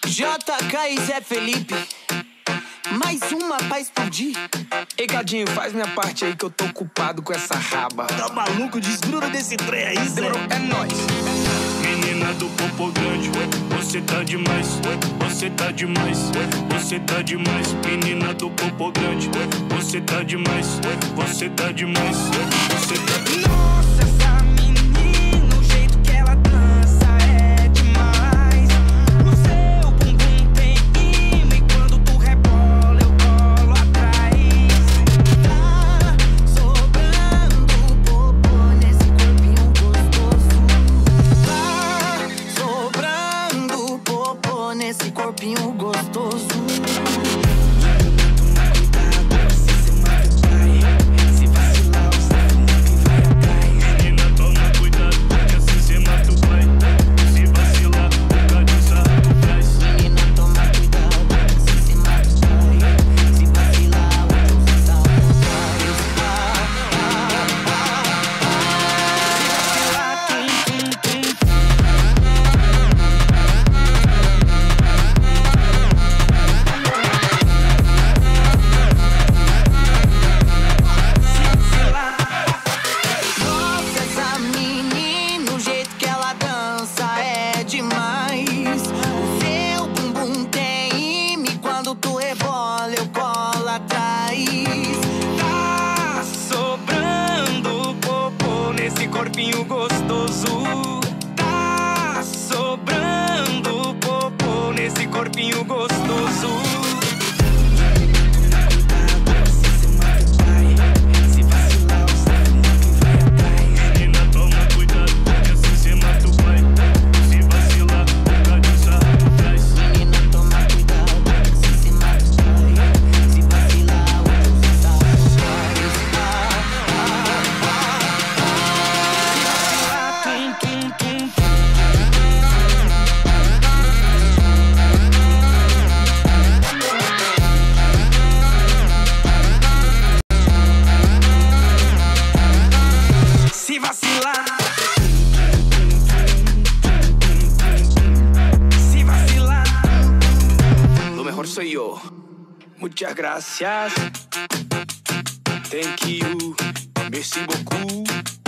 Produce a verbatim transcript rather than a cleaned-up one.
J K e Zé Felipe, mais uma pra explodir. Ei, Cadinho, faz minha parte aí que eu tô ocupado com essa raba. Tá maluco? Desgruda desse trem aí, Zé. É nóis. Menina do popo grande, você tá demais, você tá demais, você tá demais. Menina do popo grande, você tá demais, você tá demais, você tá demais. Nossa, essa menina, o jeito que ela dança é demais. O seu bumbum tem imã e quando tu rebola eu colo atrás. Tá sobrando popô nesse corpinho gostoso. Tá sobrando popô nesse corpinho gostoso. Corpinho gostoso, tá sobrando popô nesse corpinho gostoso. Soy yo. Muchas gracias. Thank you. Merci beaucoup.